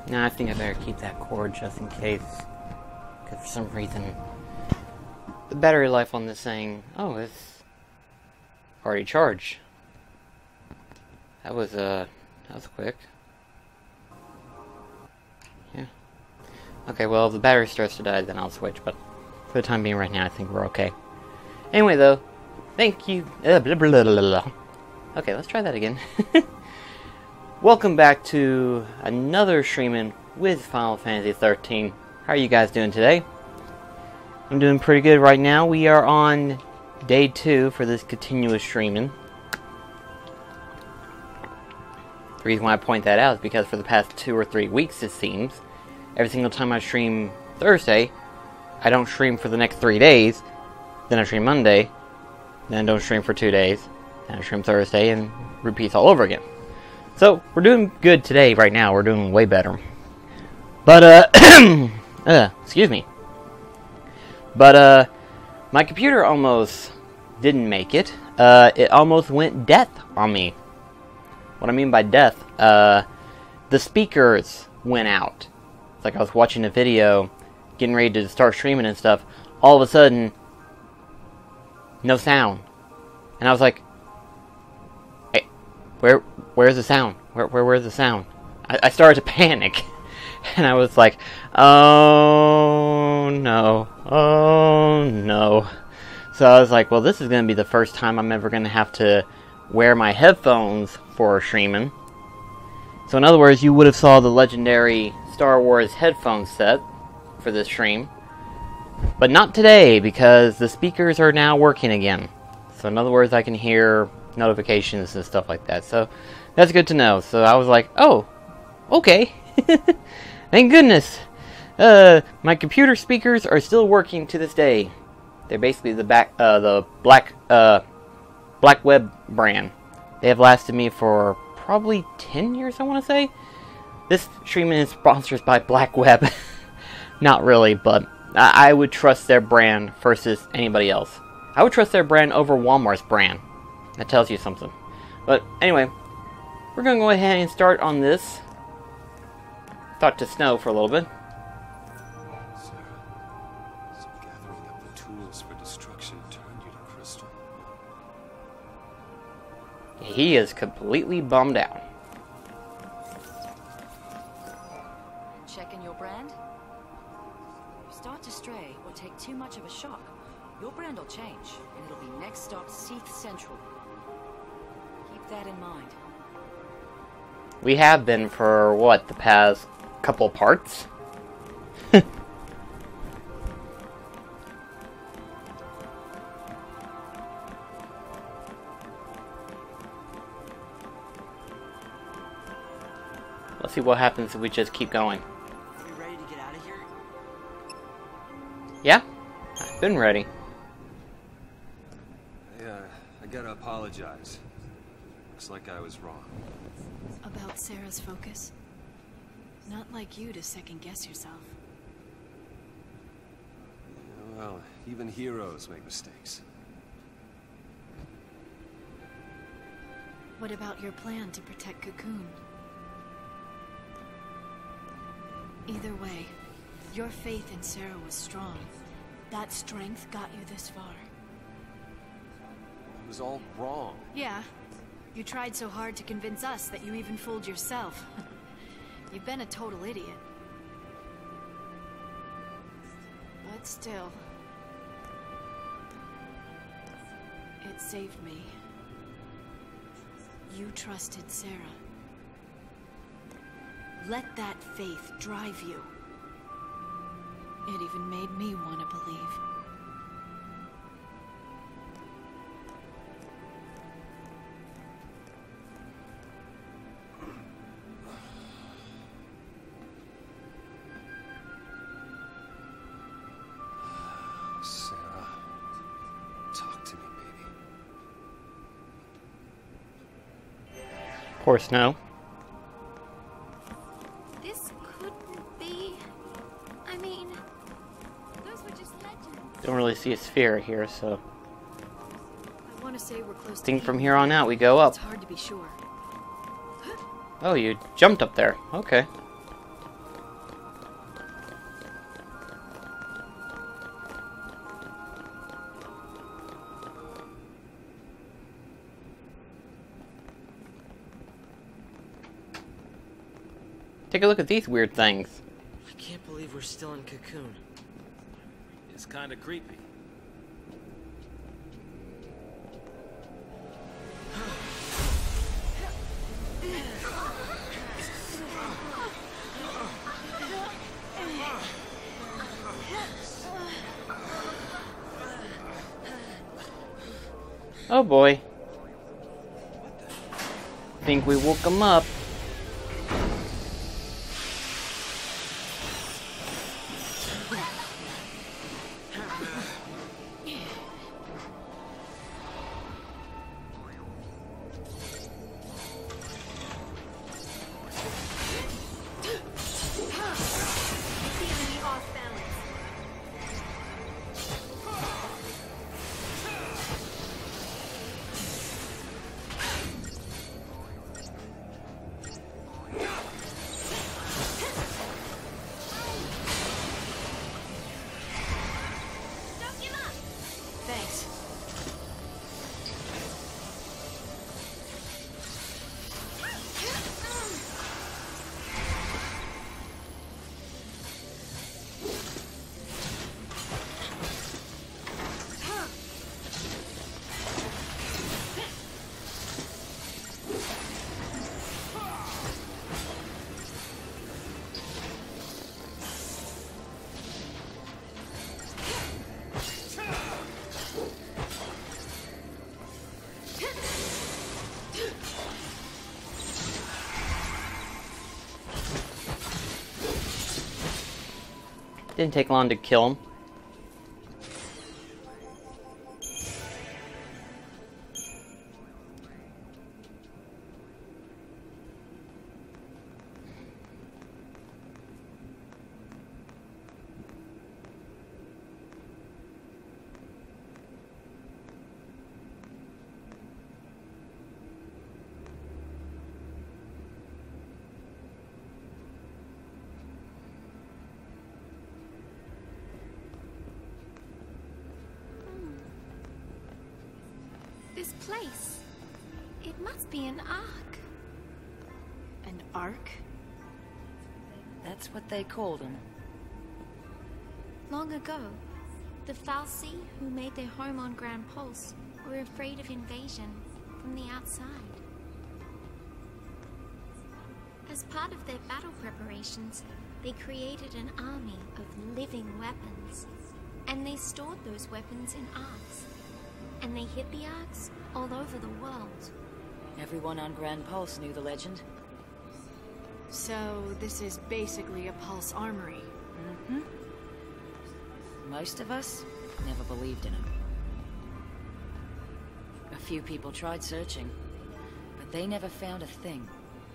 Nah, I think I better keep that cord just in case. Because for some reason, the battery life on this thing, oh, it's already charged. That was quick. Yeah. Okay, well, if the battery starts to die, then I'll switch, but for the time being right now, I think we're okay. Anyway, though, thank you. Blah, blah, blah, blah, blah. Okay, let's try that again. Welcome back to another streaming with Final Fantasy XIII. How are you guys doing today? I'm doing pretty good right now. We are on day 2 for this continuous streaming. The reason why I point that out is because for the past 2 or 3 weeks, it seems, every single time I stream Thursday, I don't stream for the next 3 days, then I stream Monday, then I don't stream for 2 days, then I stream Thursday, and repeats all over again. So, we're doing good today, right now. We're doing way better. But, excuse me. But, my computer almost didn't make it. It almost went death on me. What I mean by death, the speakers went out. It's like I was watching a video, getting ready to start streaming and stuff. All of a sudden, no sound. And I was like, hey, where's the sound? Where's the sound? I started to panic. And I was like, oh no, oh no. So I was like, well, this is going to be the first time I'm ever going to have to wear my headphones for streaming. So in other words, you would have saw the legendary Star Wars headphone set for this stream. But not today, because the speakers are now working again. So in other words, I can hear notifications and stuff like that. So that's good to know. So I was like, oh, okay. Thank goodness. My computer speakers are still working to this day. They're basically the Black Web brand. They have lasted me for probably 10 years, I want to say. This streaming is sponsored by Black Web. Not really, but I would trust their brand versus anybody else. I would trust their brand over Walmart's brand. That tells you something. But anyway, we're going to go ahead and start on this. Thought to snow for a little bit. So gathering up the tools for destruction turned you to crystal. He is completely bummed out. Checking your brand? You start to stray or take too much of a shock, your brand will change, and it'll be next stop XIII Central. Keep that in mind. We have been for, what, the past couple parts? Let's see what happens if we just keep going. You ready to get out of here? Yeah, I've been ready. I gotta apologize. Looks like I was wrong. About Sarah's focus? Not like you to second-guess yourself. Well, even heroes make mistakes. What about your plan to protect Cocoon? Either way, your faith in Sarah was strong. That strength got you this far. It was all wrong. Yeah. You tried so hard to convince us that you even fooled yourself. You've been a total idiot. But still, it saved me. You trusted Sarah. Let that faith drive you. It even made me want to believe. Sarah, talk to me, baby. Poor Snow. This couldn't be... I mean... Those were just legends. Don't really see a sphere here, so... I want to say we're close I think to from peak. here on out we go up. It's hard to be sure. Oh, you jumped up there. Okay. Take a look at these weird things. I can't believe we're still in Cocoon. It's kind of creepy. Oh boy. Think we woke him up. Thanks. Didn't take long to kill him. This place. It must be an ark. An ark? That's what they called them. Long ago, the Fal'Cie who made their home on Grand Pulse were afraid of invasion from the outside. As part of their battle preparations, they created an army of living weapons. And they stored those weapons in arks. And they hid the arks all over the world. Everyone on Grand Pulse knew the legend. So, this is basically a Pulse armory. Mm-hmm. Most of us never believed in them. A few people tried searching, but they never found a thing.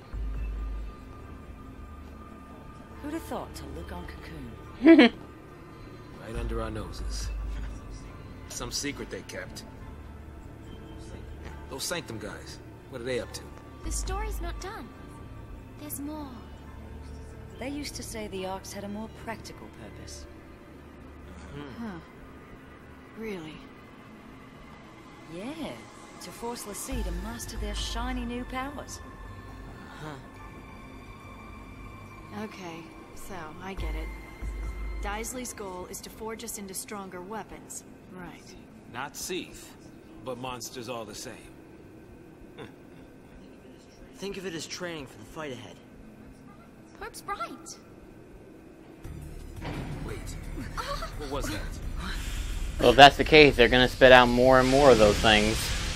Who'd have thought to look on Cocoon? Right under our noses. Some secret they kept. Those Sanctum guys, what are they up to? The story's not done. There's more. They used to say the arcs had a more practical purpose. Huh. Really? Yeah, to force l'Cie to master their shiny new powers. Okay, so I get it. Daisley's goal is to forge us into stronger weapons. Right. Not XIII, but monsters all the same. Think of it as training for the fight ahead. Herb's right. Wait, what was that? Well, if that's the case, they're gonna spit out more and more of those things.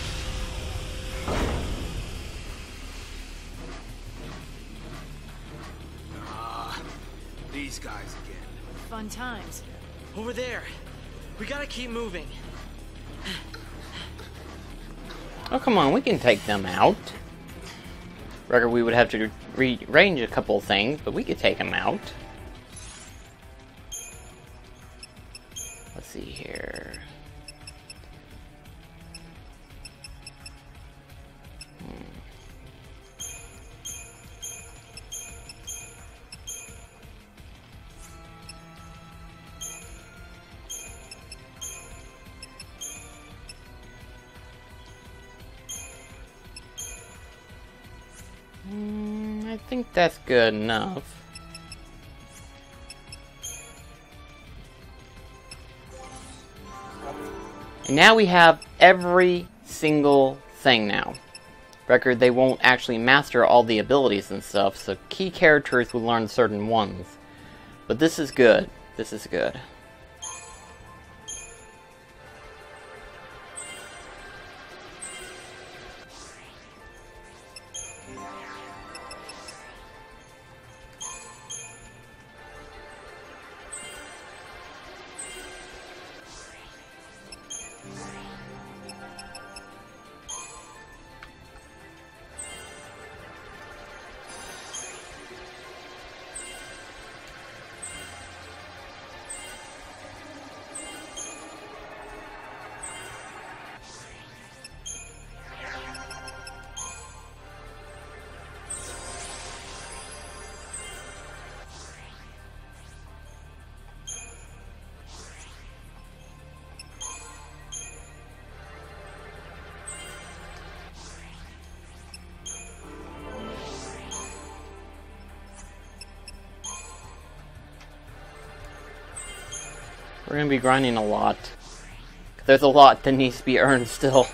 These guys again. Fun times. Over there. We gotta keep moving. Oh, come on, we can take them out. Reckon we would have to rearrange a couple of things, but we could take them out. Let's see here. I think that's good enough. And now we have every single thing now. Record, they won't actually master all the abilities and stuff, so key characters will learn certain ones. But this is good. This is good. We're gonna be grinding a lot. There's a lot that needs to be earned still.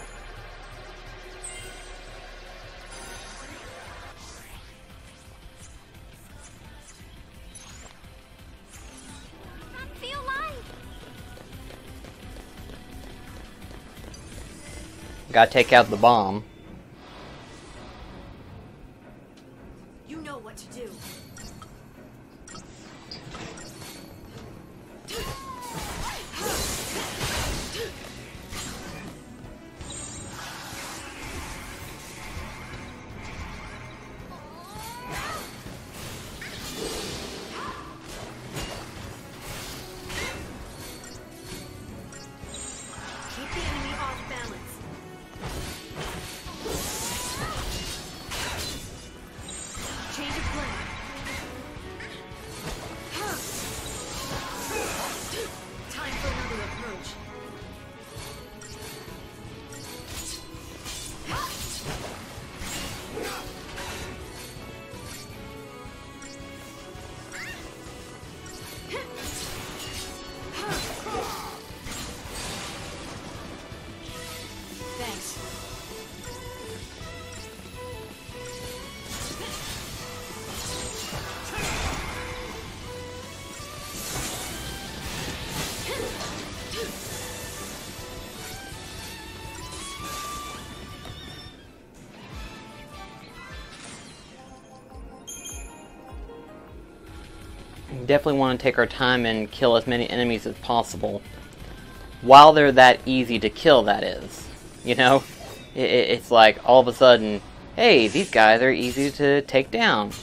Feel alive. Gotta take out the bomb. You know what to do. Keep the enemy off balance. Change of plan. Time for another approach. Thanks. We definitely want to take our time and kill as many enemies as possible. While they're that easy to kill, that is. You know? It's like, all of a sudden, hey, these guys are easy to take down.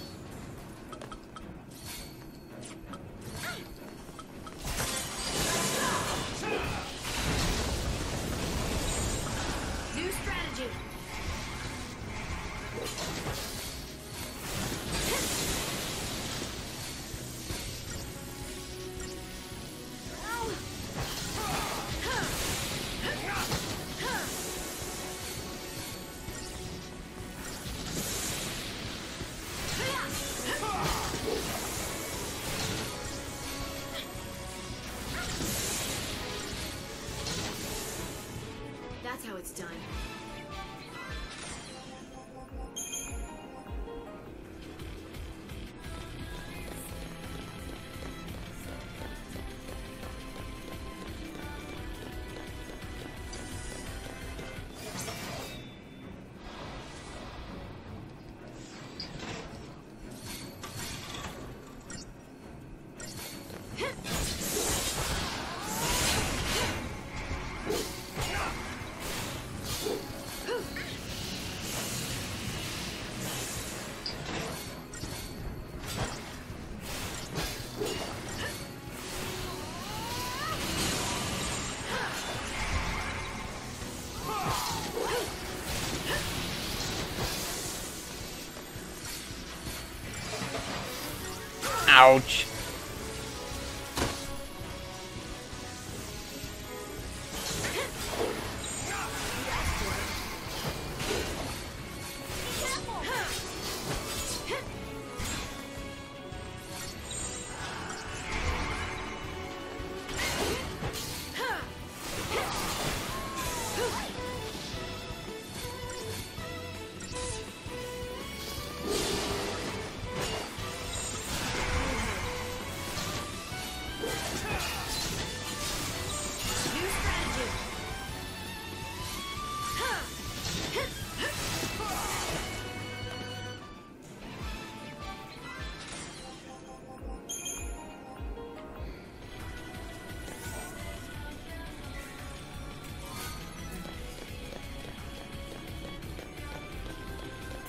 New strategy. That's how it's done. Ouch.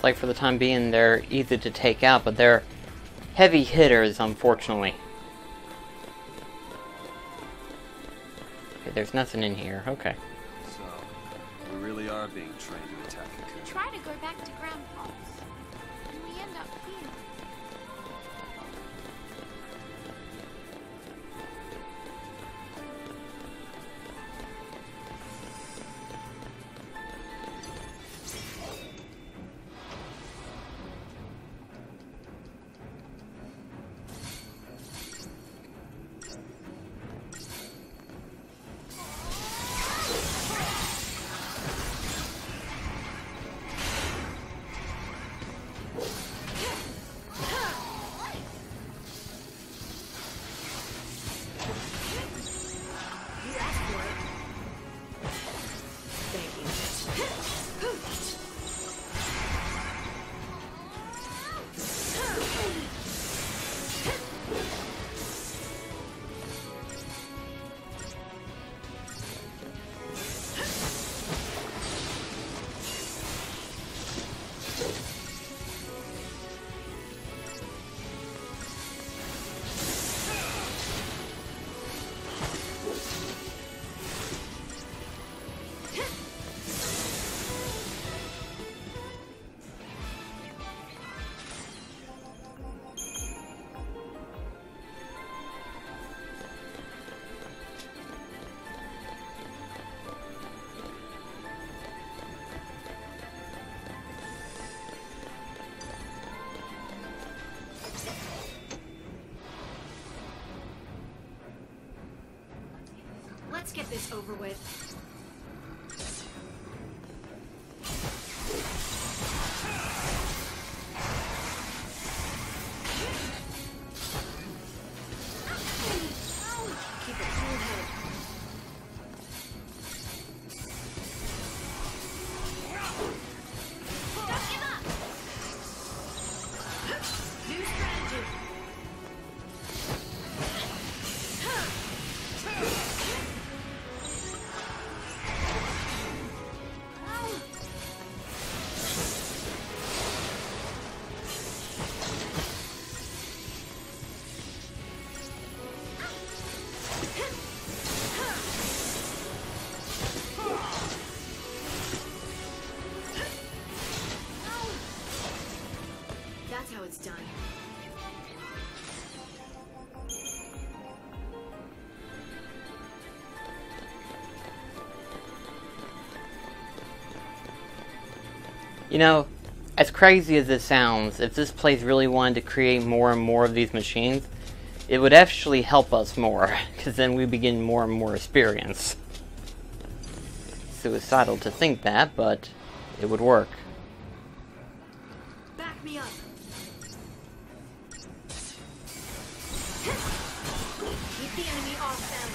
like for the time being they're easy to take out, but they're heavy hitters, unfortunately. Okay, there's nothing in here. Okay. So, we really are being trained to attack Cocoon. Try to go back to Grandpa's, and we end up here. Let's get this over with. Keep a cool head. Don't give up! New strategy! That's how it's done. You know, as crazy as this sounds, if this place really wanted to create more and more of these machines, it would actually help us more, because then we begin more and more experience. Suicidal to think that, but it would work. Back me up. Keep the enemy off them.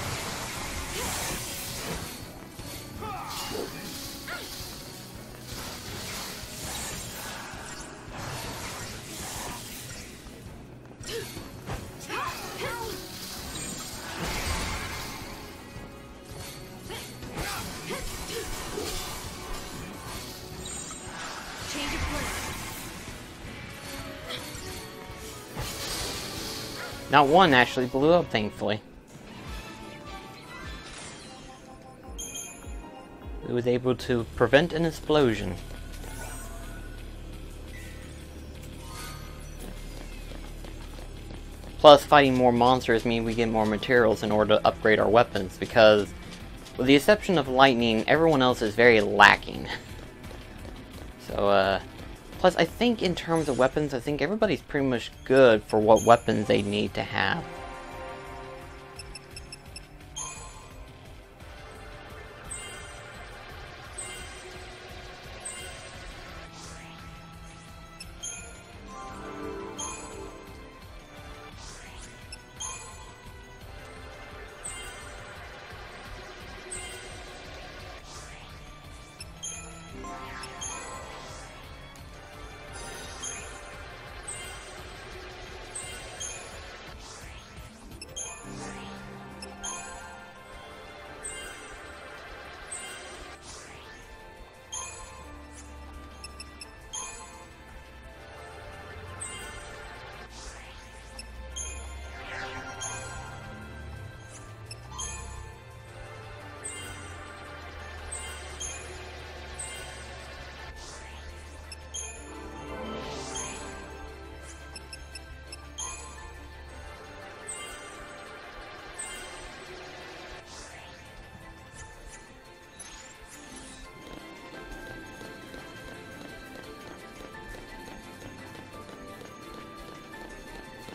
Change of plan. Not one actually blew up, thankfully. It was able to prevent an explosion. Plus, fighting more monsters means we get more materials in order to upgrade our weapons, because, with the exception of lightning, everyone else is very lacking. So, plus I think in terms of weapons, I think everybody's pretty much good for what weapons they need to have.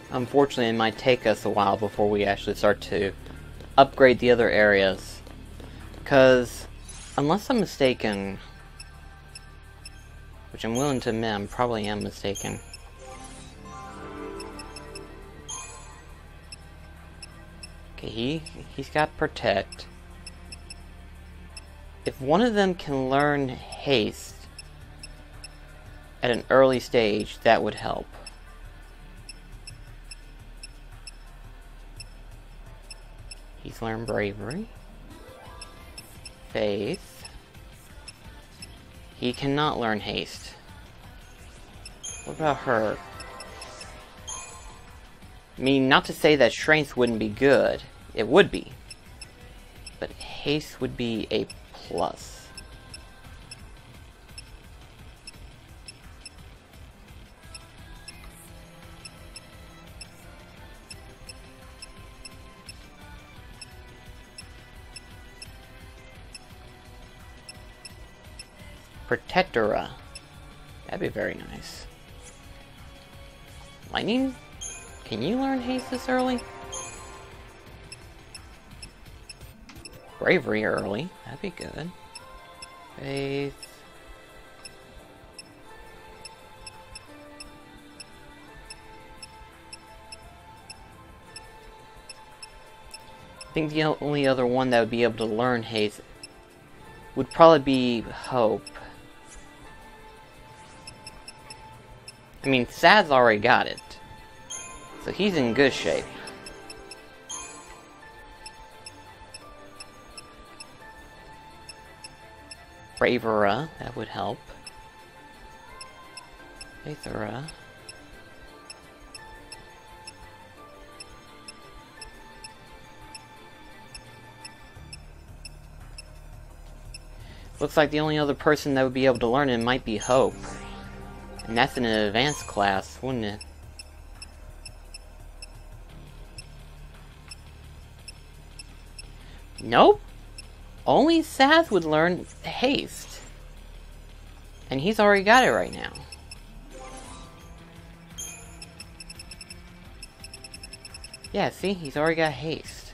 unfortunately, it might take us a while before we actually start to upgrade the other areas. Because, unless I'm mistaken, which I'm willing to admit I probably am mistaken, okay, he's got Protect. If one of them can learn Haste at an early stage, that would help. He's learned Bravery. Faith. He cannot learn Haste. What about her? I mean, not to say that Strength wouldn't be good. It would be. But Haste would be a plus. Protectora. That'd be very nice. Lightning? Can you learn Haste this early? Bravery early. That'd be good. Faith. I think the only other one that would be able to learn Haste would probably be Hope. I mean, Sad's already got it, so he's in good shape. Bravera, that would help. Faithera. Looks like the only other person that would be able to learn it might be Hope. And that's in an advanced class, wouldn't it? Nope. Only Saz would learn Haste. And he's already got it right now. Yeah, see? He's already got Haste.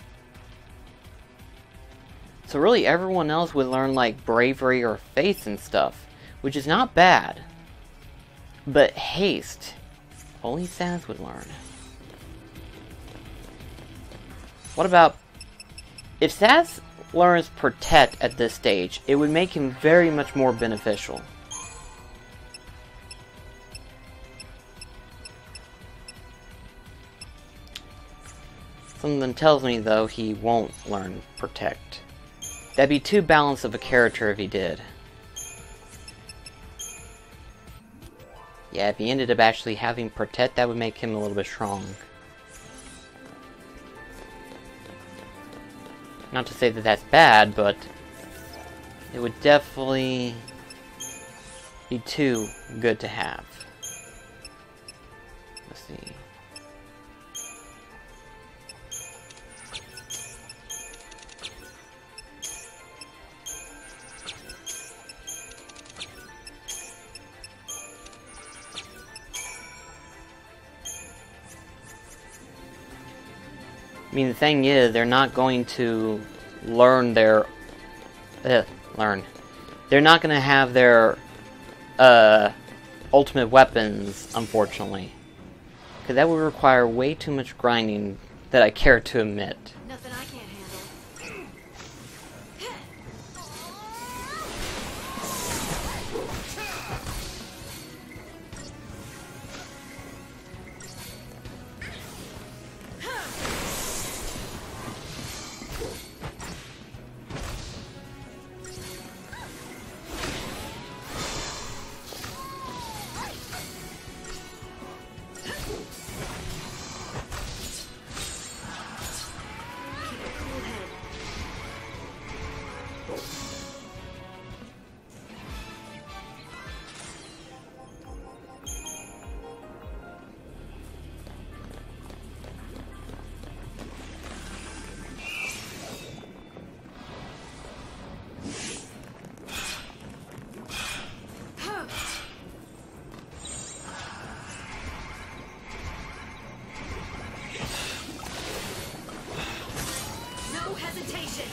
So really everyone else would learn like Bravery or Faith and stuff, which is not bad. But Haste, only Saz would learn. What about... if Saz learns Protect at this stage, it would make him very much more beneficial. Something tells me, though, he won't learn Protect. That'd be too balanced of a character if he did. Yeah, if he ended up actually having Protect, that would make him a little bit strong. Not to say that that's bad, but it would definitely be too good to have. Let's see. I mean, the thing is, they're not going to learn their... They're not going to have their ultimate weapons, unfortunately. Because that would require way too much grinding that I care to admit. Nothing I can't handle. Action!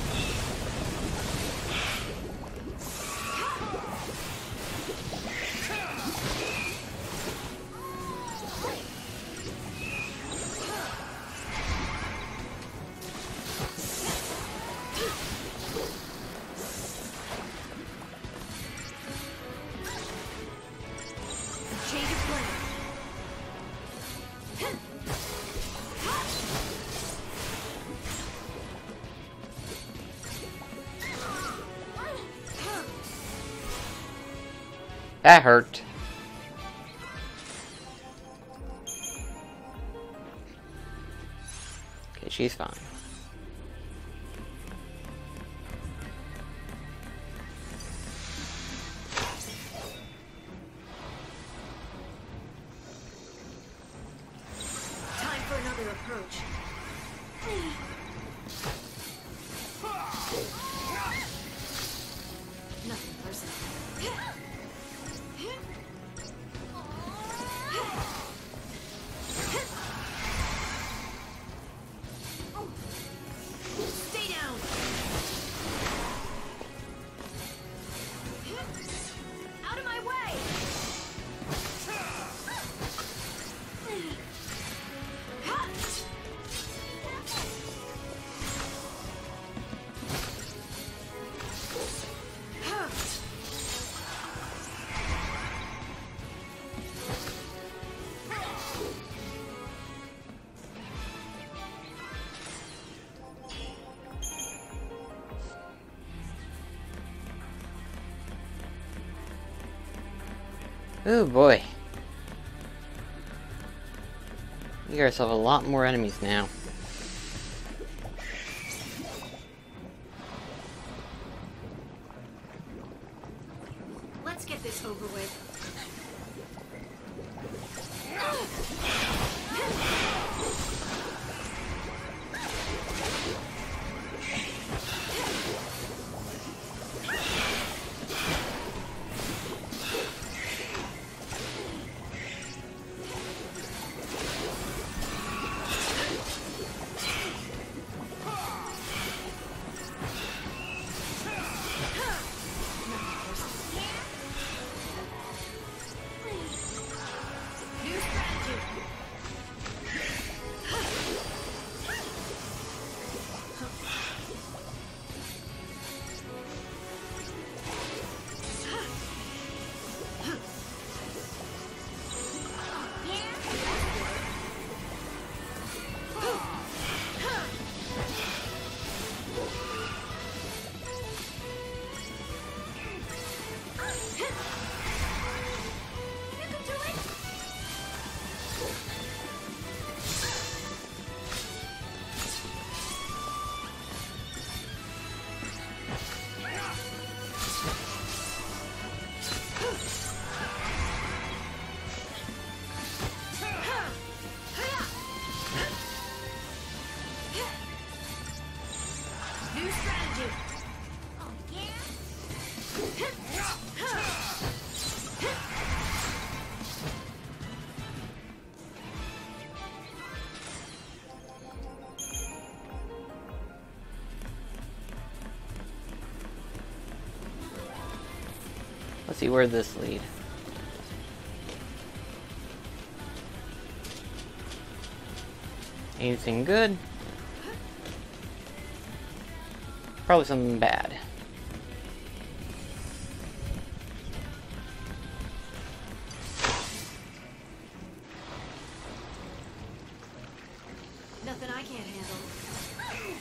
Change of plan. That hurt. Okay, she's fine. Time for another approach. Nothing personal. Stay down. Out of my way. Oh boy. You guys have a lot more enemies now. Let's get this over with. New strategy. New strategy. Let's see where this lead. Anything good? Probably something bad. Nothing I can't handle.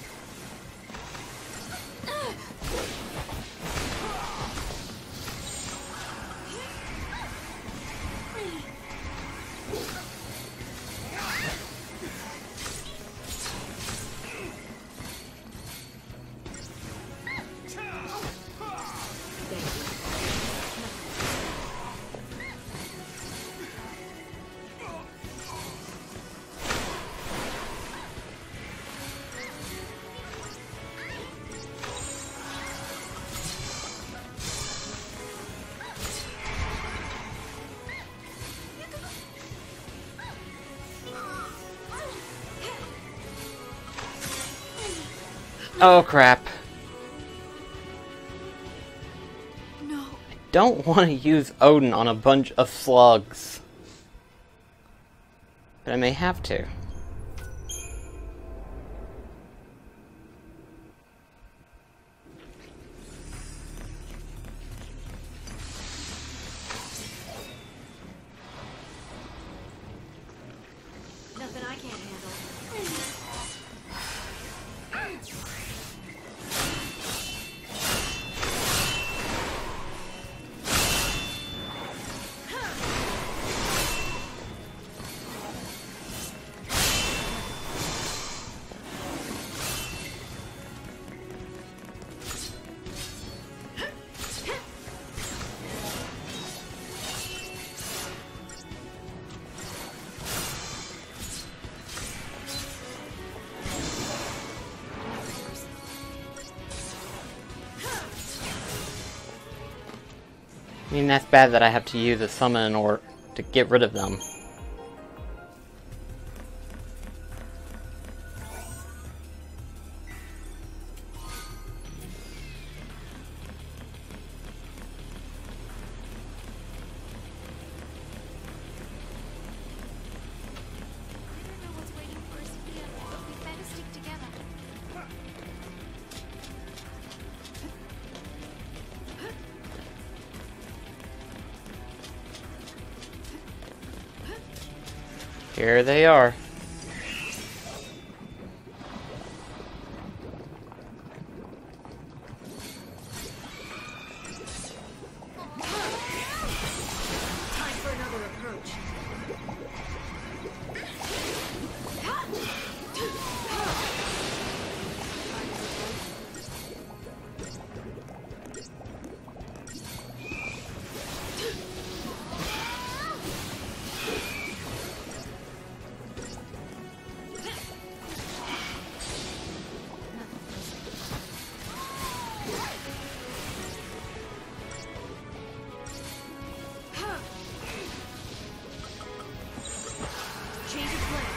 Oh crap. No. Don't want to use Odin on a bunch of slugs. But I may have to. Nothing I can't handle. I mean, that's bad that I have to use a summon in order to get rid of them. I don't know what's waiting for us here, but we better stick together. Here they are. Time for another approach. Change of plan.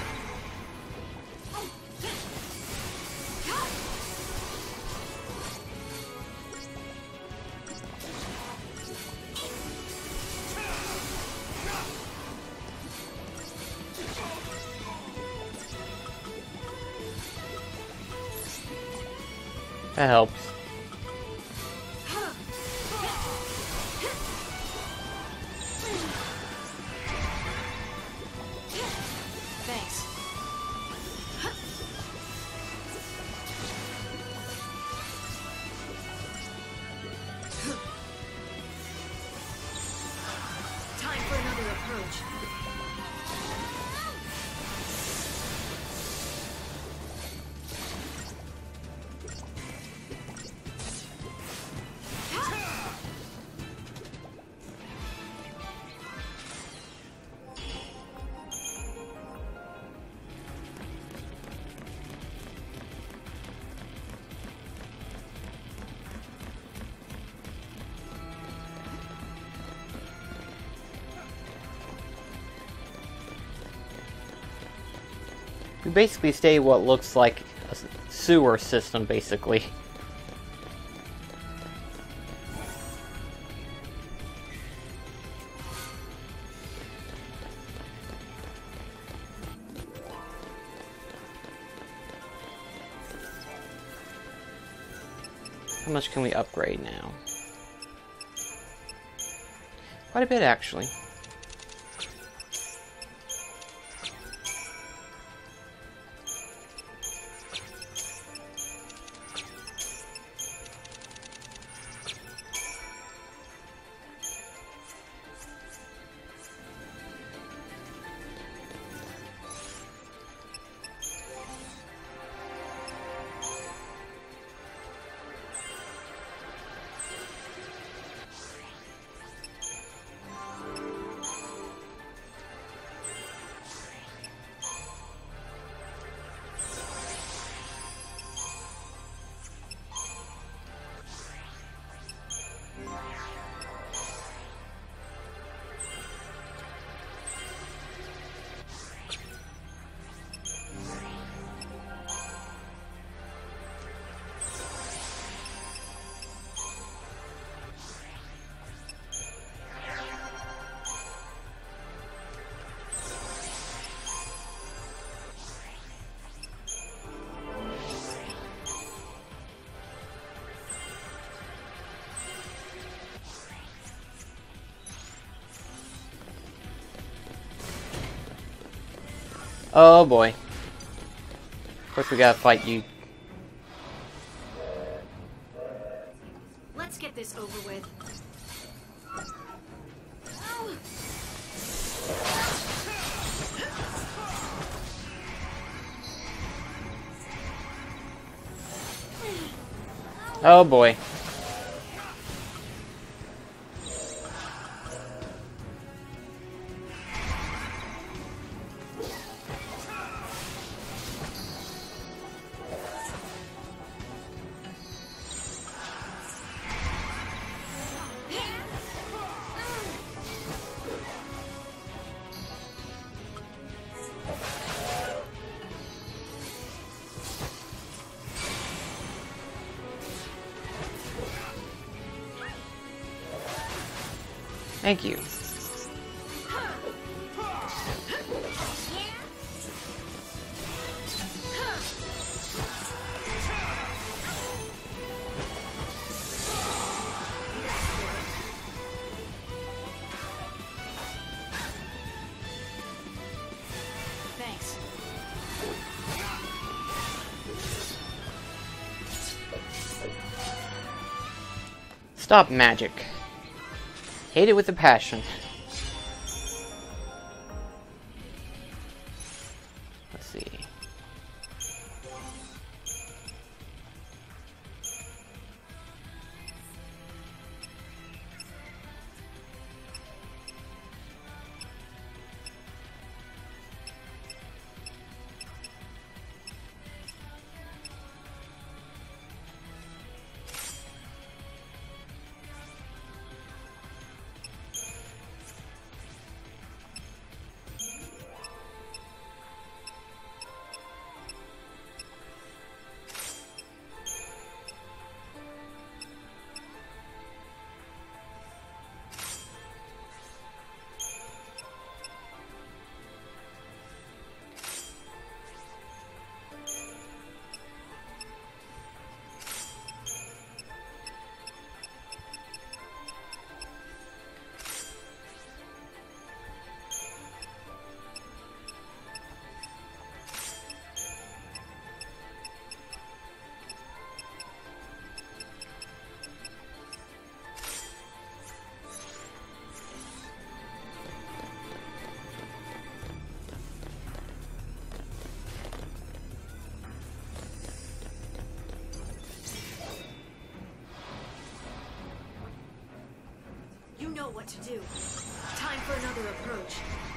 That helps. Thanks. Time for another approach. We basically stay what looks like a sewer system, basically. How much can we upgrade now? Quite a bit, actually. Oh boy. Of course we gotta fight you. Let's get this over with. Oh boy. Thank you. Thanks. Stop magic. Hate it with a passion. Let's see. You know what to do. Time for another approach.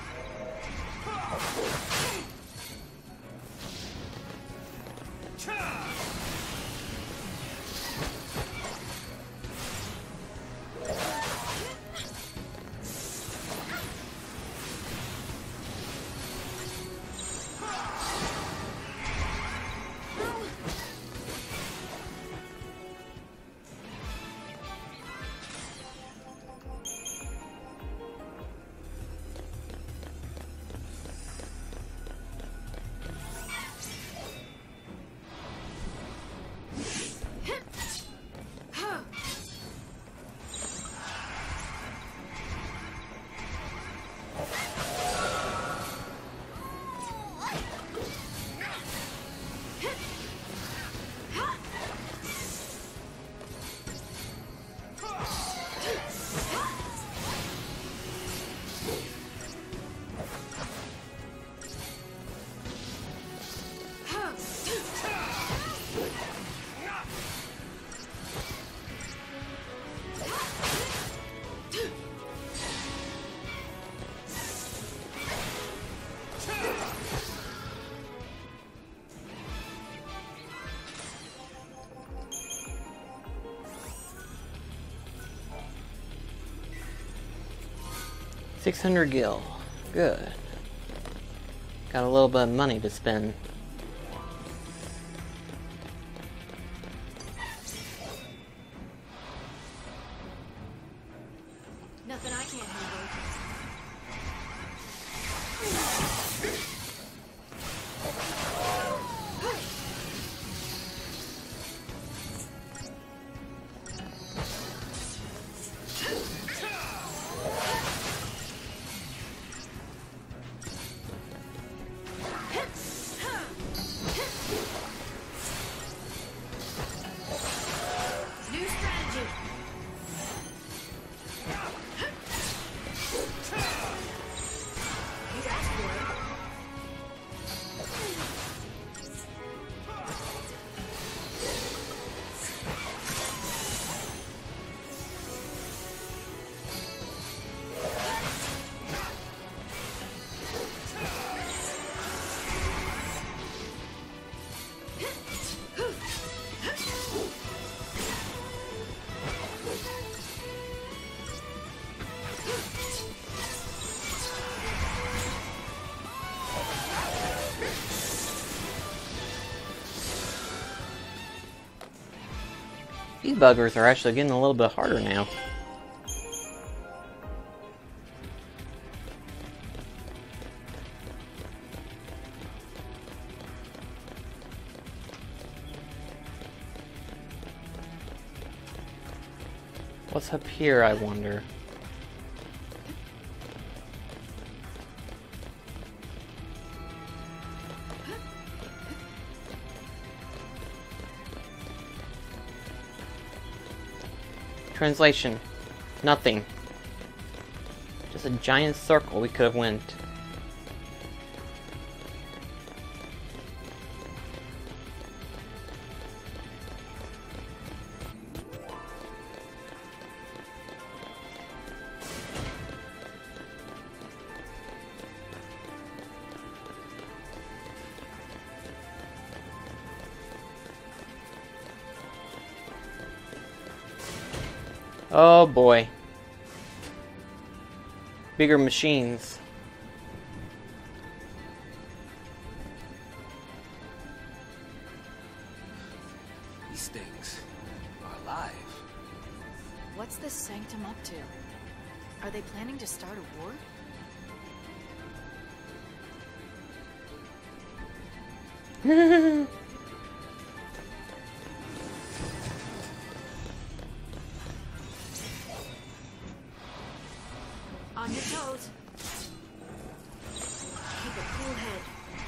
$600 gil. Good. Got a little bit of money to spend. Nothing I can't handle. These buggers are actually getting a little bit harder now. What's up here, I wonder? Translation. Nothing. Just a giant circle we could have went. Oh boy. Bigger machines. These things are alive. What's this sanctum up to? Are they planning to start a war? On your toes. Keep a cool head.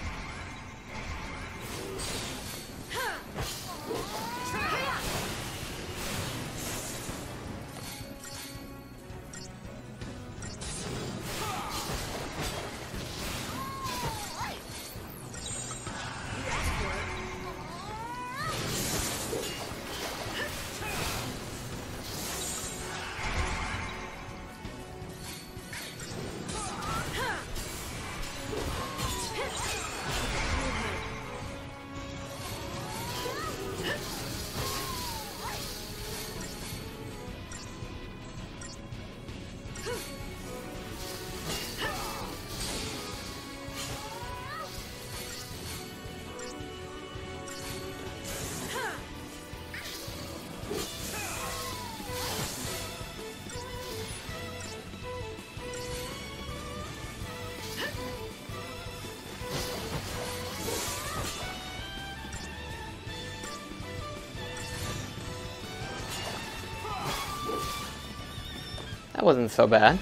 That wasn't so bad.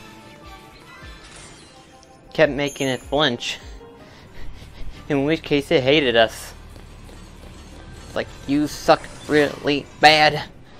Kept making it flinch. In which case it hated us. It's like, you suck really bad.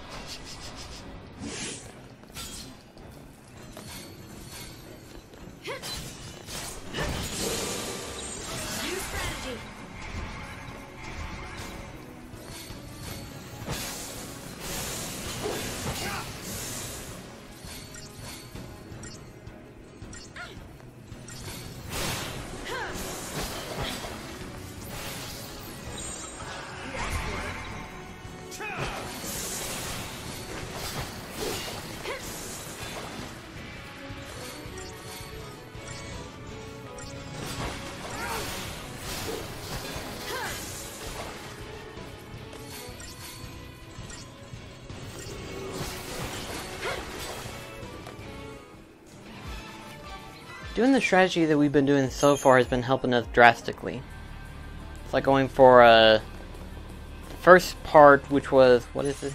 Doing the strategy that we've been doing so far has been helping us drastically. It's like going for the first part, which was, what is it?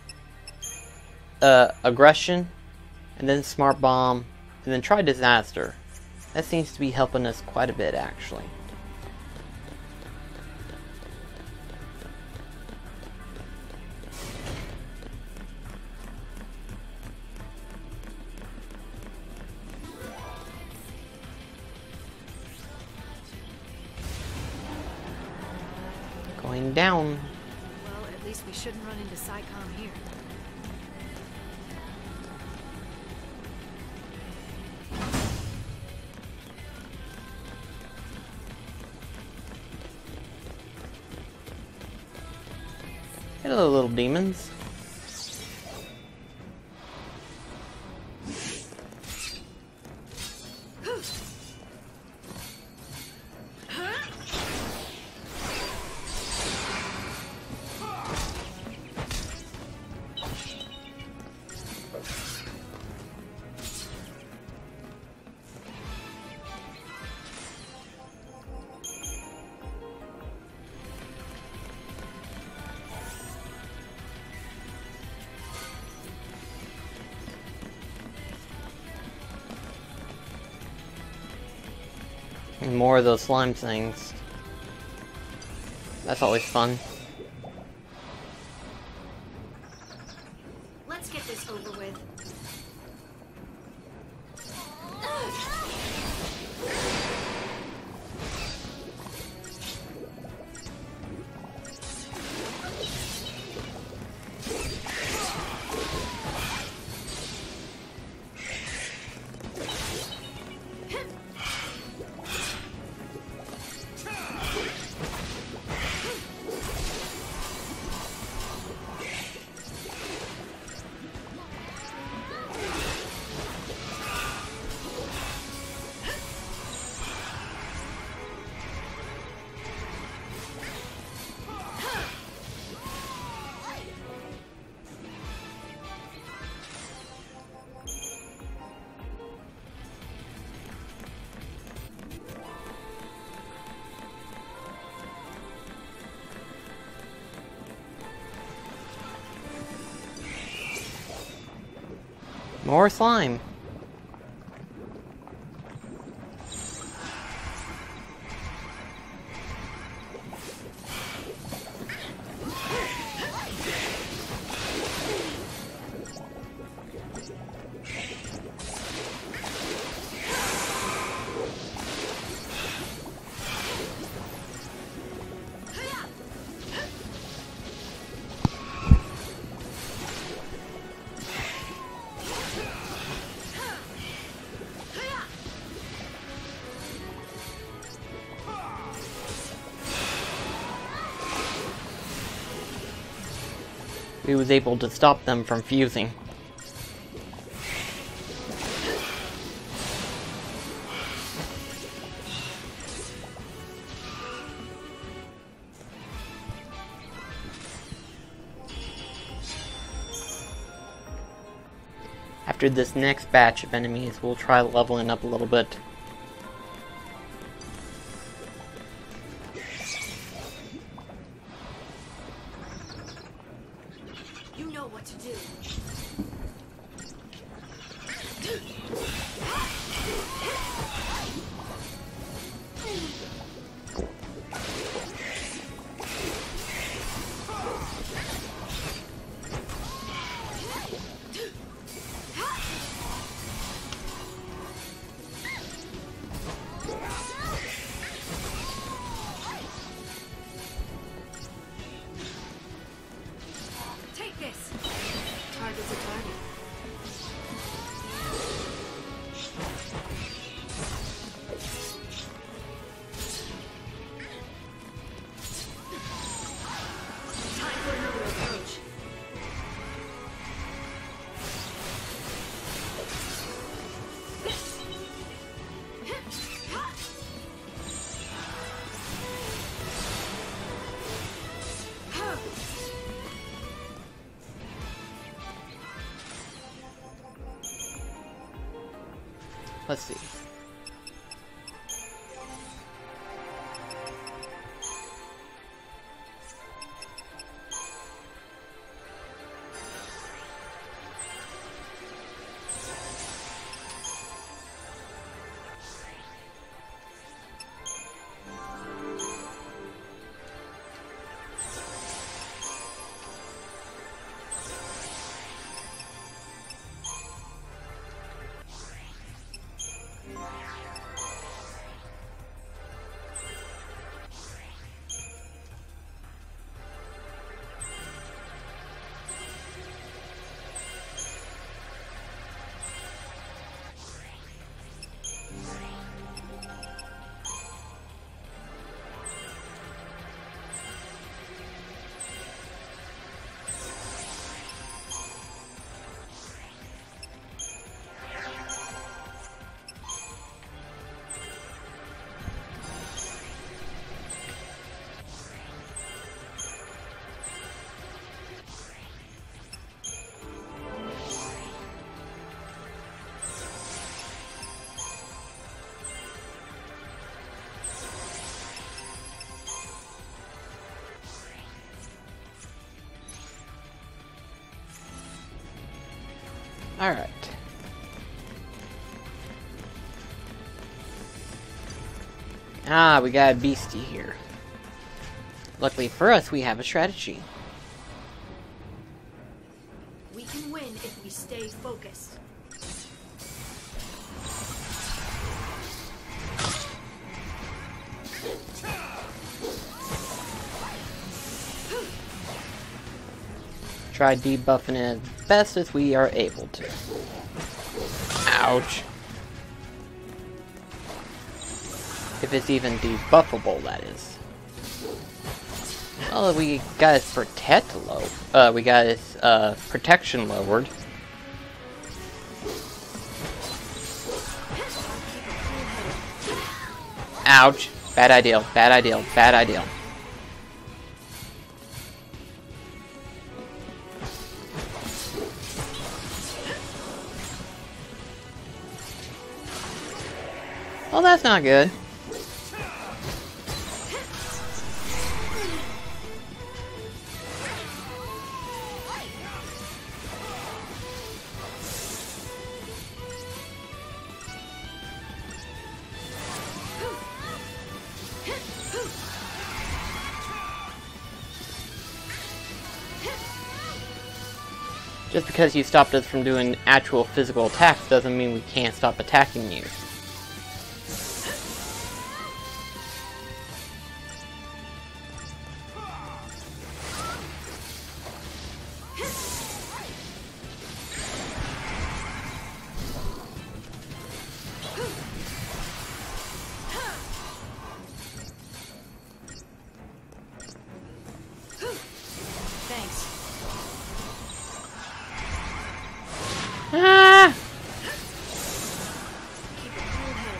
Aggression, and then smart bomb, and then try disaster. That seems to be helping us quite a bit, actually. Going down. Well, at least we shouldn't run into Psycom here. Hello, little demons. And more of those slime things. That's always fun. Let's get this over with. More slime. He was able to stop them from fusing. After this next batch of enemies, we'll try leveling up a little bit. You know what to do. Take this. Target's a target. Time for another approach. Let's see. Alright. Ah, we got a beastie here. Luckily for us, we have a strategy. We can win if we stay focused. Try debuffing it as best as we are able to. Ouch. If it's even debuffable, that is. Well, we got his we got his protection lowered. Ouch. Bad idea, bad idea, bad idea. Well, that's not good. Just because you stopped us from doing actual physical attacks doesn't mean we can't stop attacking you. Thanks. Ah! Keep a cool head.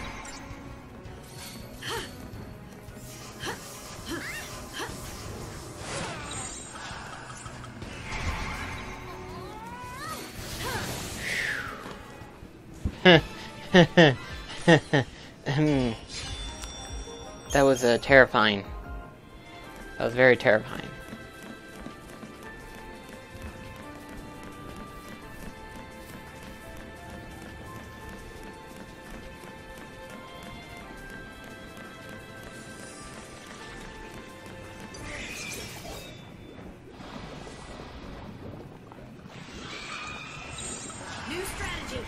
That was terrifying. That was very terrifying. New strategy.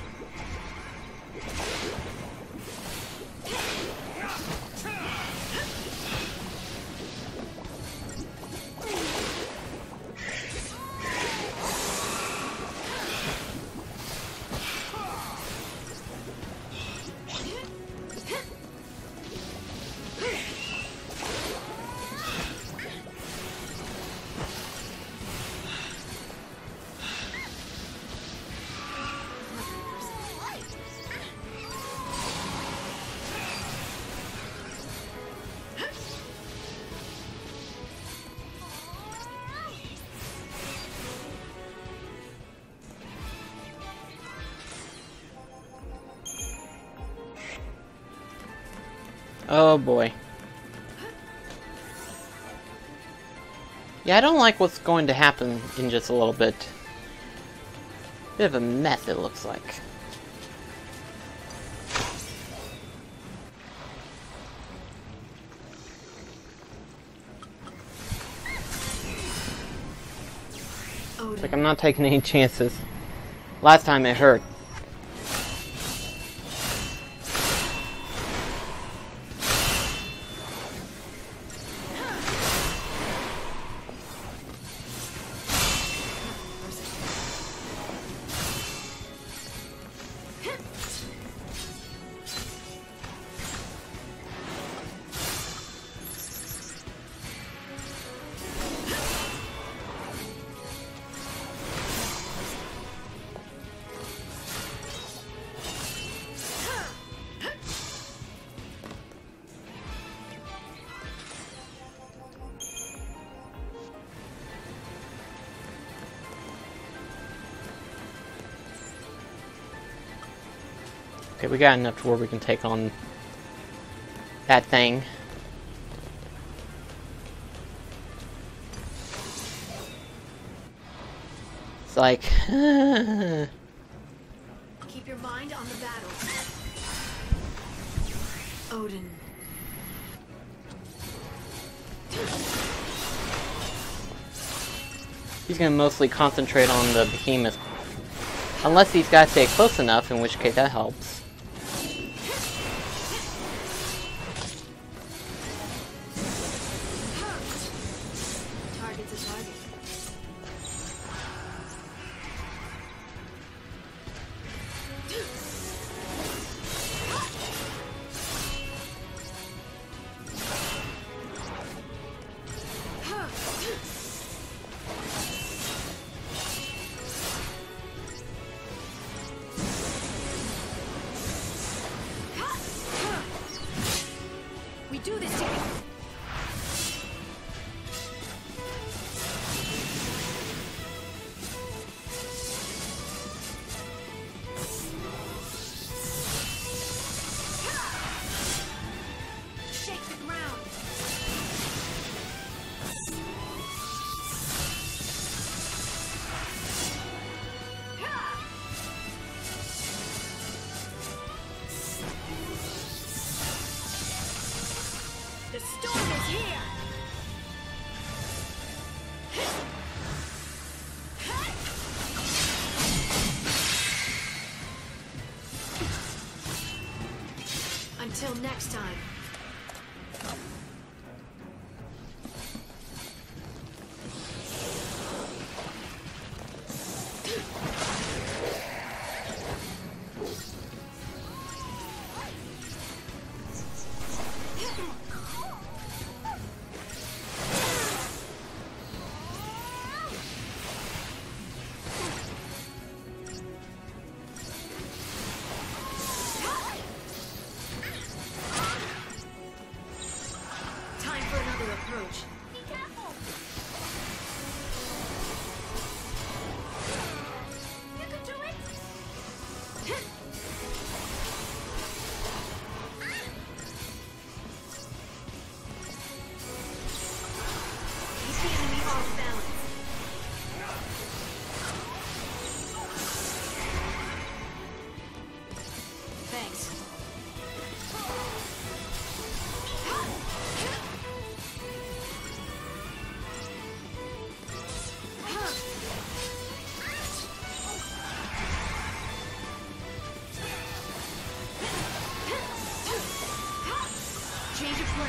Oh boy. Yeah, I don't like what's going to happen in just a little bit. Bit of a mess, it looks like. It's like I'm not taking any chances. Last time it hurt. Okay, we got enough to where we can take on that thing. It's like... Keep your mind on the battle. Odin. He's going to mostly concentrate on the behemoth. Unless these guys stay close enough, in which case that helps. Target's a target. We do this together. Shake the ground. The storm is here! Until next time. Time for another approach. Be careful! You can do it! Keep the enemy off balance. Thanks. Change of plan.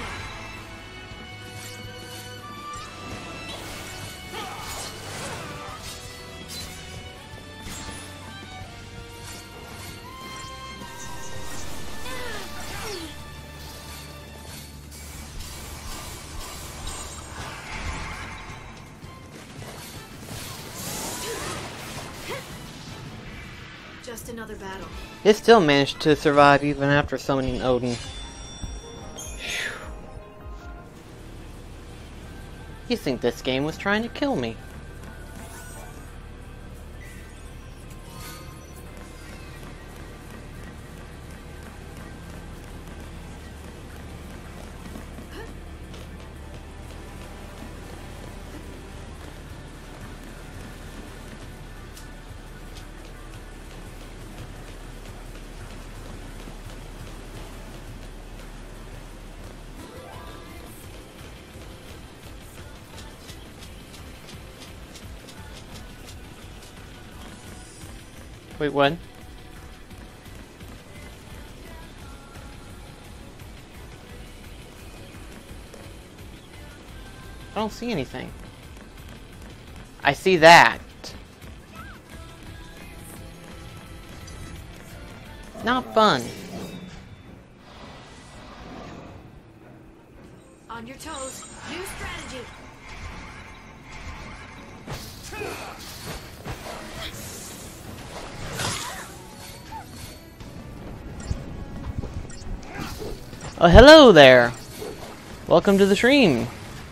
Just another battle. It still managed to survive even after summoning Odin. You think this game was trying to kill me? Wait, what? I don't see anything. I see that. Not fun. On your toes. New strategy. Oh, hello there. Welcome to the stream.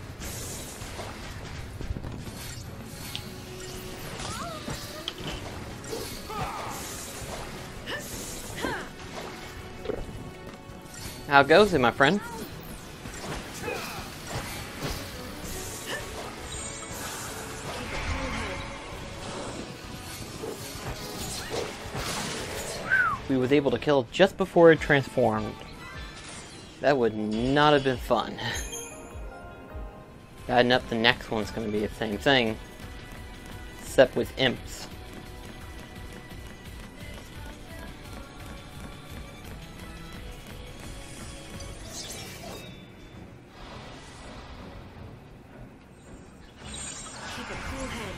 How goes it, my friend? We was able to kill just before it transformed. That would not have been fun. Adding up the next one's gonna be the same thing. except with imps. Keep a cool head.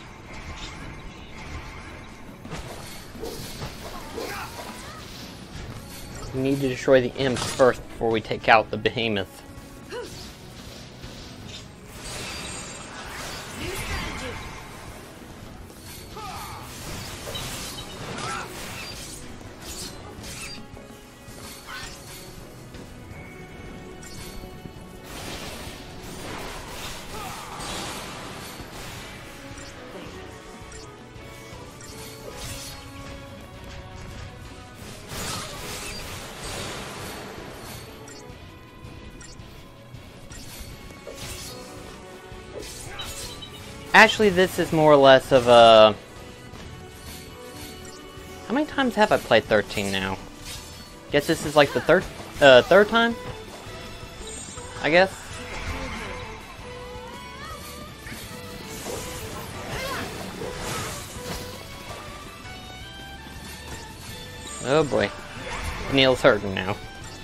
We need to destroy the imps first before we take out the behemoth. New strategy. Actually, this is more or less of a... How many times have I played 13 now? Guess this is like the third time? I guess? Oh boy. Neil's hurting now.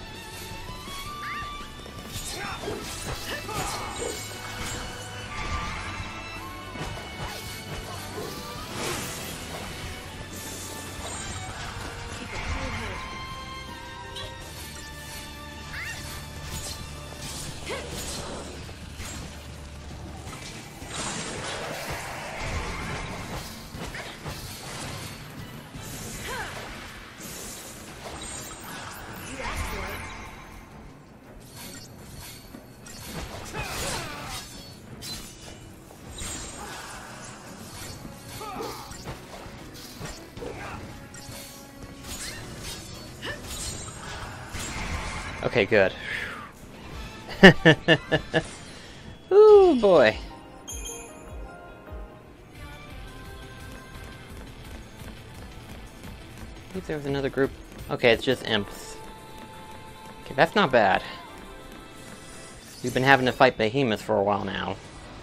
Okay, good. Ooh, boy. I think there was another group. Okay, it's just imps. Okay, that's not bad. We've been having to fight behemoths for a while now.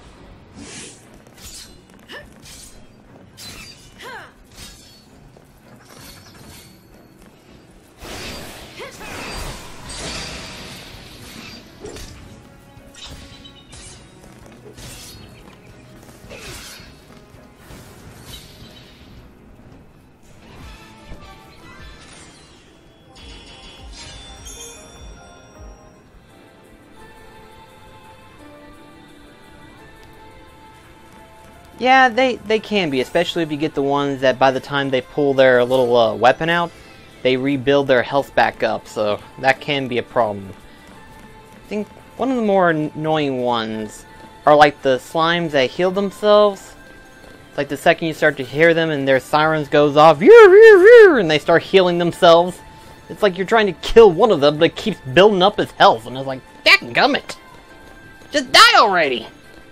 Yeah, they can be, especially if you get the ones that by the time they pull their little weapon out, they rebuild their health back up, so that can be a problem. I think one of the more annoying ones are like the slimes that heal themselves. It's like the second you start to hear them and their sirens goes off, and they start healing themselves. It's like you're trying to kill one of them, but it keeps building up his health, and it's like, dadgummit! Just die already!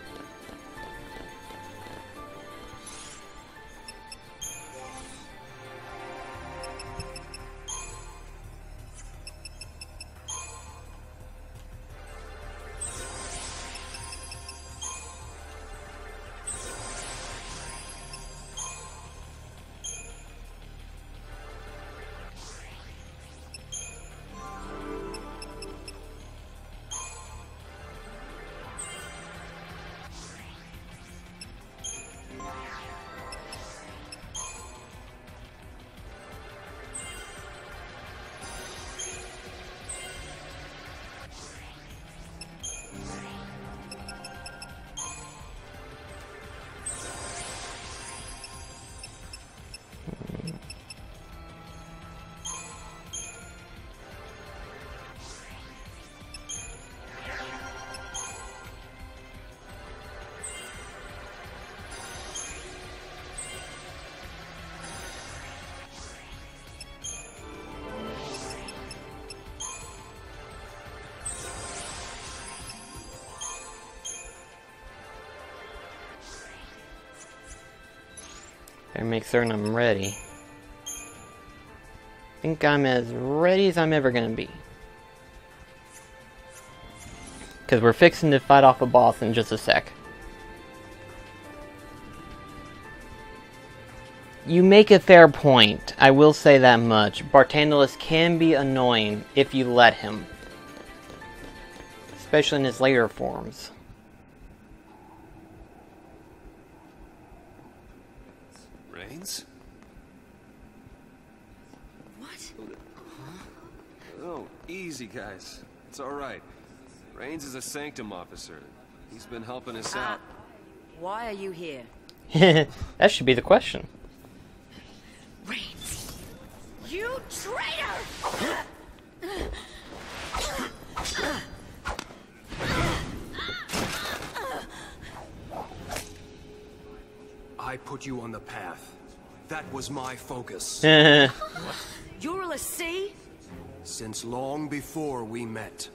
Better make certain I'm ready. I think I'm as ready as I'm ever gonna be. Because we're fixing to fight off a boss in just a sec. You make a fair point. I will say that much. Bartandalus can be annoying if you let him. Especially in his later forms. Rains? What? Oh, easy, guys. It's alright. Rains is a Sanctum officer. He's been helping us out. Why are you here? That should be the question. Reigns! You traitor! I put you on the path. That was my focus. You're a Lassie? Since long before we met.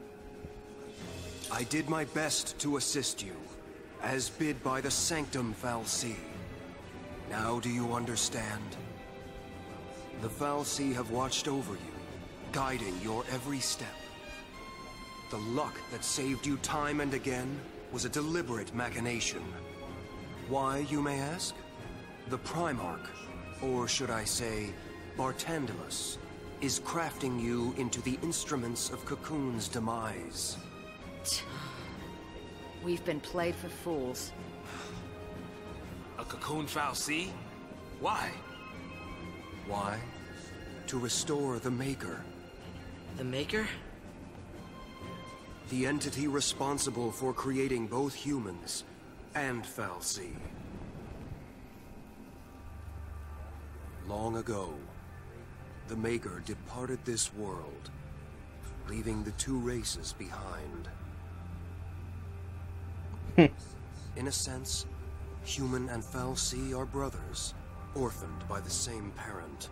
I did my best to assist you, as bid by the Sanctum Fal'Cie. Now do you understand? The Fal'Cie have watched over you, guiding your every step. The luck that saved you time and again was a deliberate machination. Why, you may ask? The Primarch, or should I say, Bartandalus, is crafting you into the instruments of Cocoon's demise. We've been played for fools. A Cocoon Fal'Cie? Why? Why? To restore the Maker. The Maker? The entity responsible for creating both humans and Fal'Cie. Long ago, the Maker departed this world, leaving the two races behind. In a sense, human and Fal'Cie are brothers, orphaned by the same parent.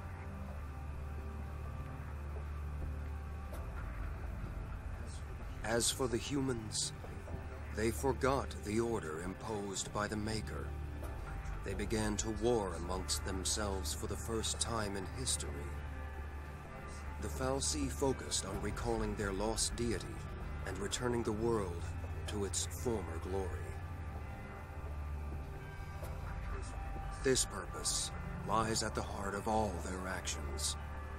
As for the humans, they forgot the order imposed by the Maker. They began to war amongst themselves for the first time in history. The Fal'Cie focused on recalling their lost deity and returning the world to its former glory. This purpose lies at the heart of all their actions.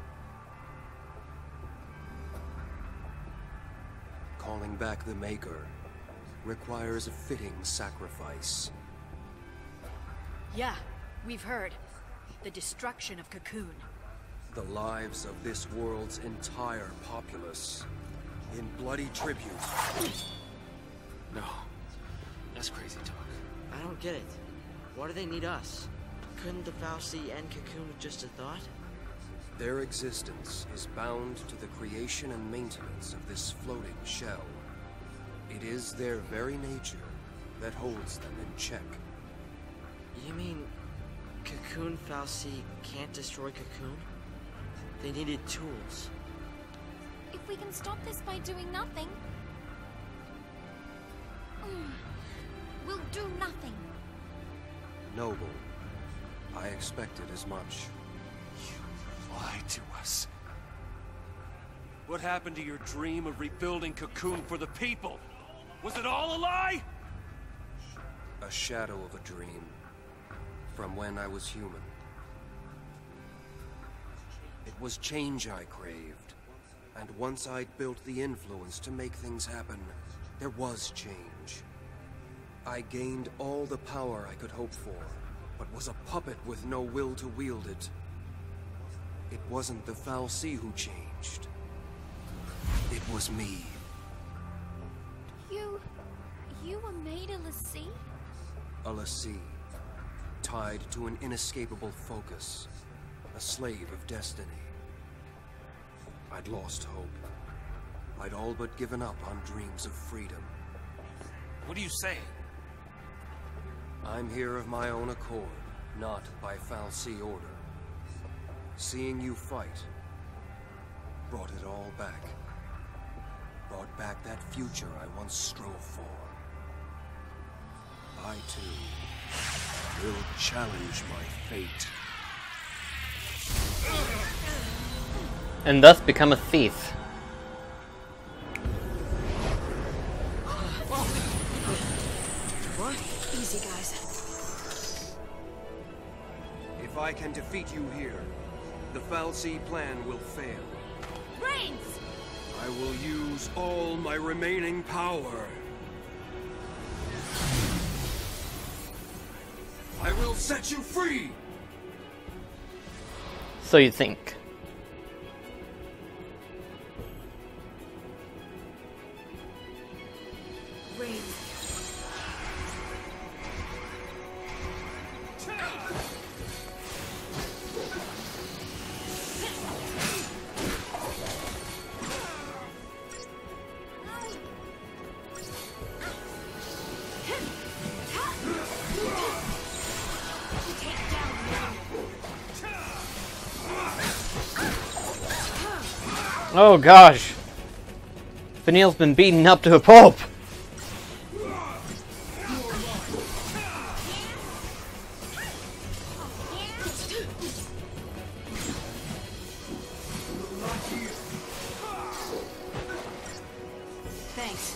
Calling back the Maker requires a fitting sacrifice. Yeah, we've heard. The destruction of Cocoon. The lives of this world's entire populace in bloody tribute. No. That's crazy talk. I don't get it. Why do they need us? Couldn't the Fal'Cie end Cocoon with just a thought? Their existence is bound to the creation and maintenance of this floating shell. It is their very nature that holds them in check. You mean Cocoon Fal'Cie can't destroy Cocoon? They needed tools. If we can stop this by doing nothing, we'll do nothing. Noble, I expected as much. You lied to us. What happened to your dream of rebuilding Cocoon for the people? Was it all a lie? A shadow of a dream. From when I was human. It was change I craved. And once I'd built the influence to make things happen, there was change. I gained all the power I could hope for, but was a puppet with no will to wield it. It wasn't the Fal'Cie who changed. It was me. You were made a Lassie? A Lassie, tied to an inescapable focus, a slave of destiny. I'd lost hope. I'd all but given up on dreams of freedom. What are you saying? I'm here of my own accord, not by Fal'Cie order. Seeing you fight brought it all back. Brought back that future I once strove for. I, too, will challenge my fate. And thus become a thief. Easy, guys. If I can defeat you here, the Fal'Cie plan will fail. Brains! I will use all my remaining power. I will set you free! So you think. Brains. Oh gosh! Fenneel's been beaten up to a pulp! Thanks.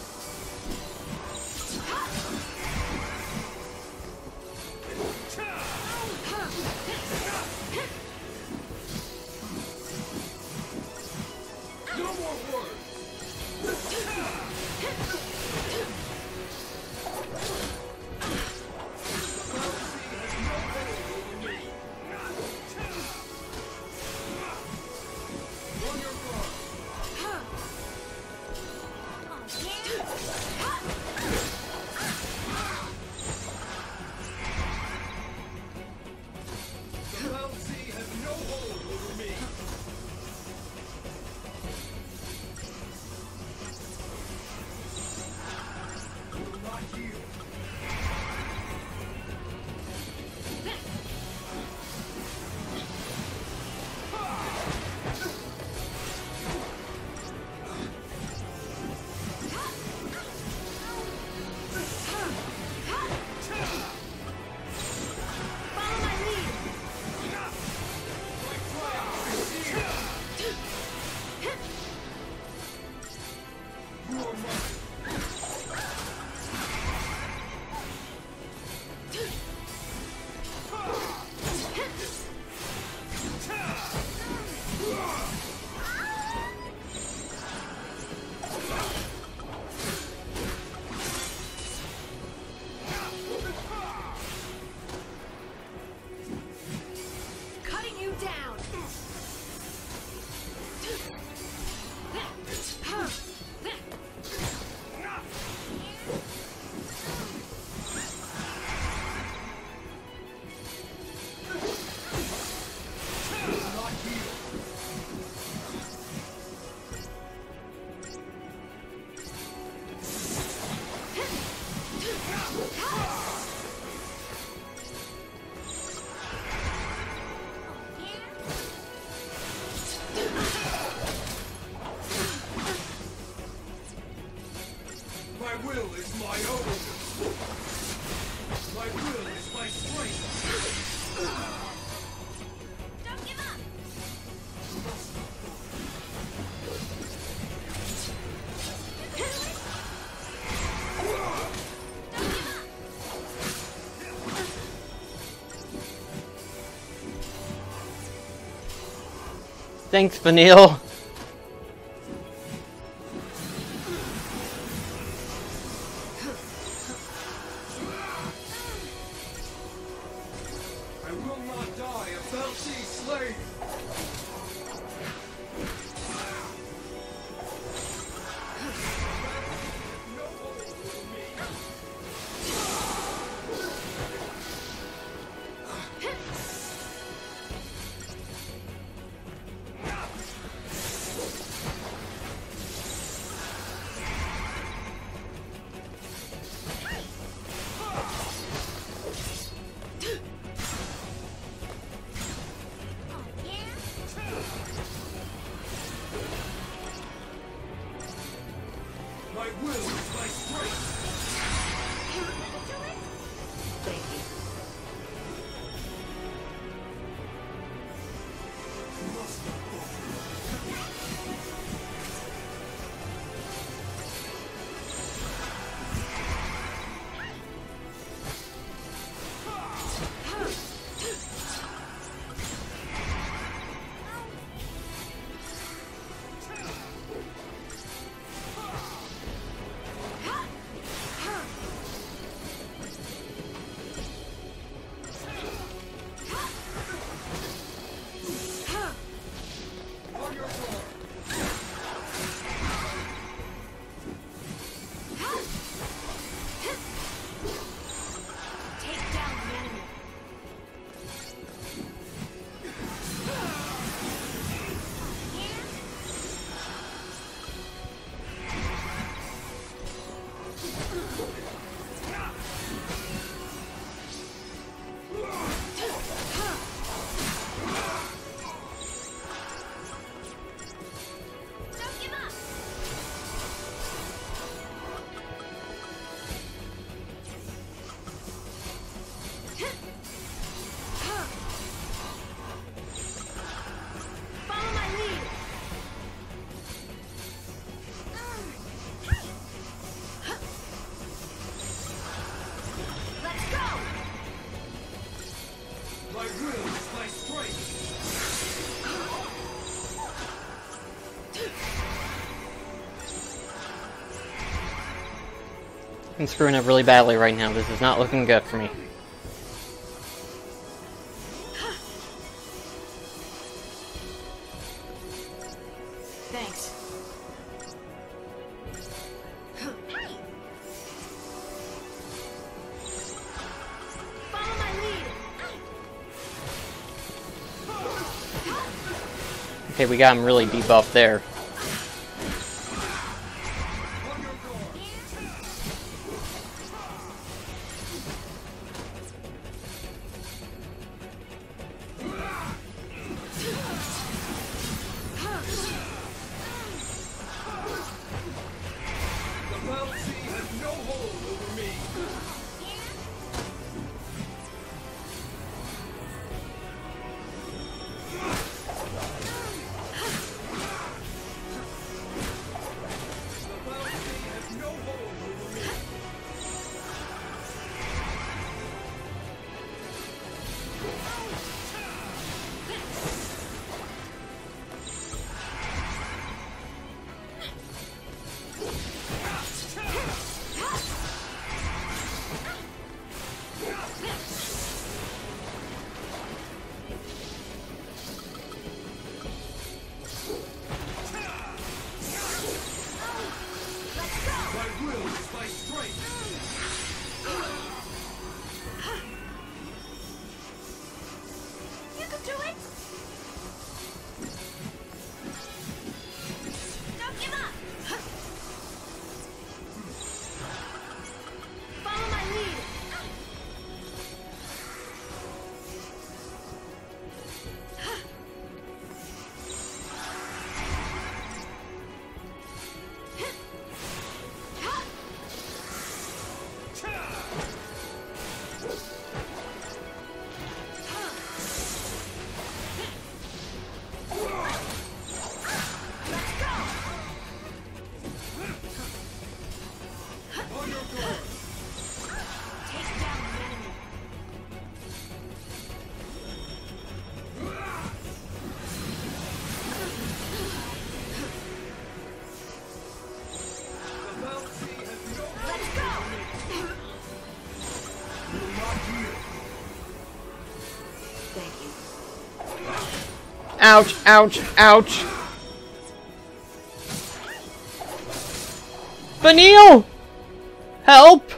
Thanks, Fenneel. I will not die a Fal'Cie slave! I'm screwing up really badly right now. This is not looking good for me. Thanks. Follow my lead. Okay, we got him really debuffed there. You can do it. Don't give up. Follow my lead. Ouch, ouch, ouch. Vanille! Help!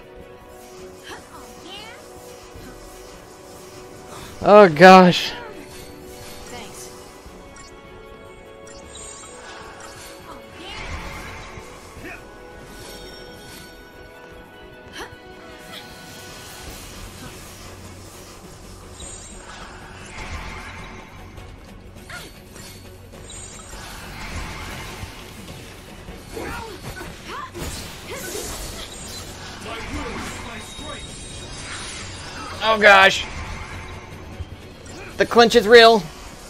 Oh gosh. Thanks. Oh gosh. The clinch is real.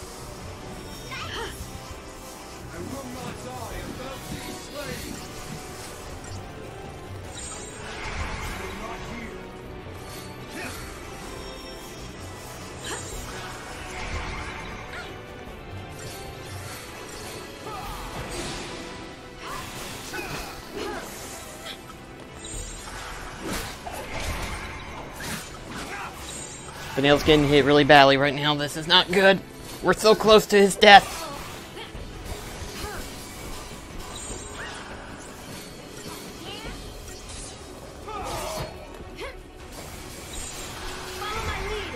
Vanille's getting hit really badly right now. This is not good. We're so close to his death. Follow my lead.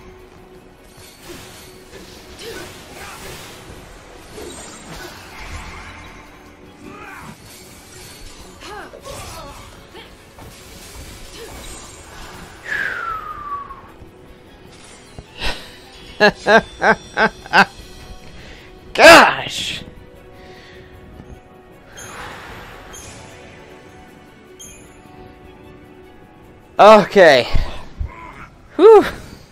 Gosh! Okay. Whew.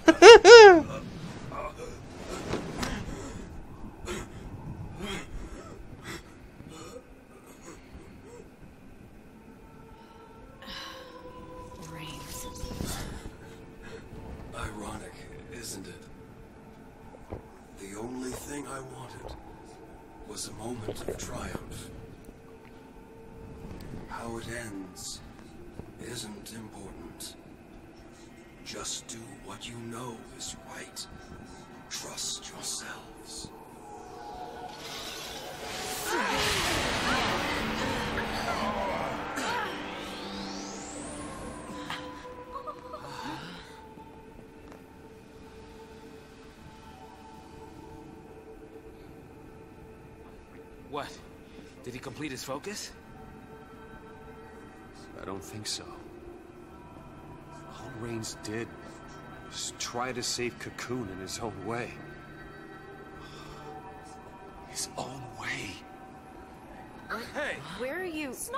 Brains. Ironic, isn't it? The only thing I wanted was a moment of triumph. How it ends isn't important. Just do what you know is right. Trust yourselves. What? Did he complete his focus? I don't think so. All Rains did was try to save Cocoon in his own way. His own way. Hey! Where are you? Snow!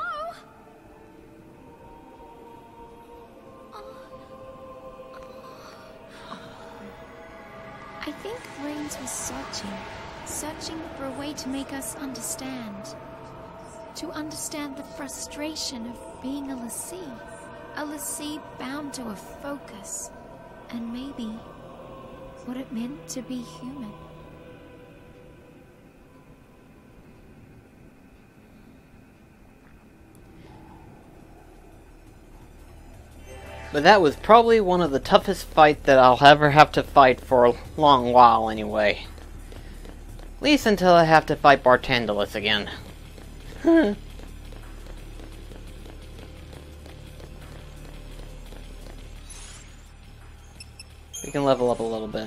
I think Rains was searching for a way to make us understand. To understand the frustration of being a l'Cie bound to a focus, and maybe what it meant to be human. But that was probably one of the toughest fights that I'll ever have to fight for a long while anyway. At least until I have to fight Bartandalus again. We can level up a little bit.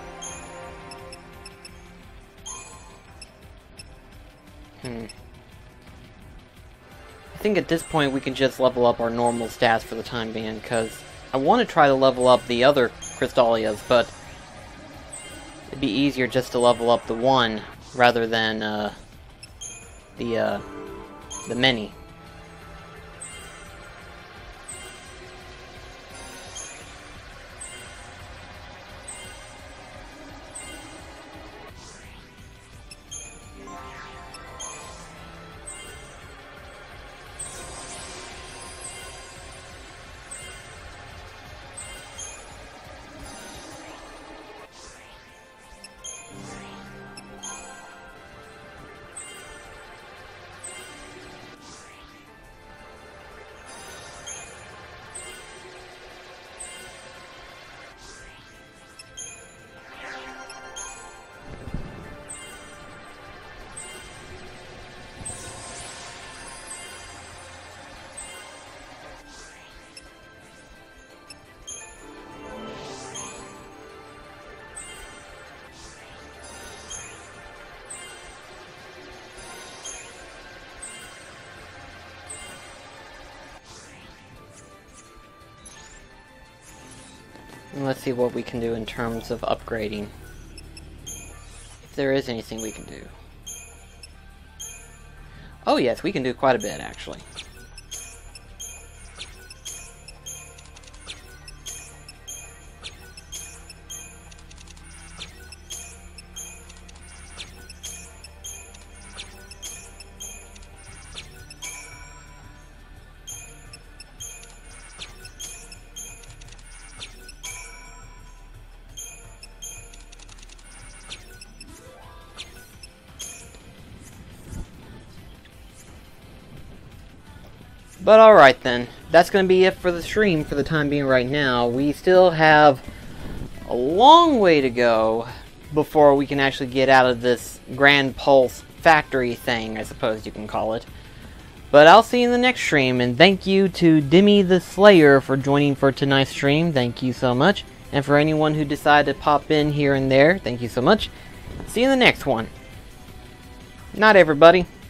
I think at this point we can just level up our normal stats for the time being, because I want to try to level up the other Crystalias, but it'd be easier just to level up the one rather than the many. And let's see what we can do in terms of upgrading. If there is anything we can do. Oh yes, we can do quite a bit actually. But alright then, that's going to be it for the stream for the time being right now. We still have a long way to go before we can actually get out of this Grand Pulse factory thing, I suppose you can call it. But I'll see you in the next stream, and thank you to Demi the Slayer for joining for tonight's stream. Thank you so much. And for anyone who decided to pop in here and there, thank you so much. See you in the next one. Night, everybody.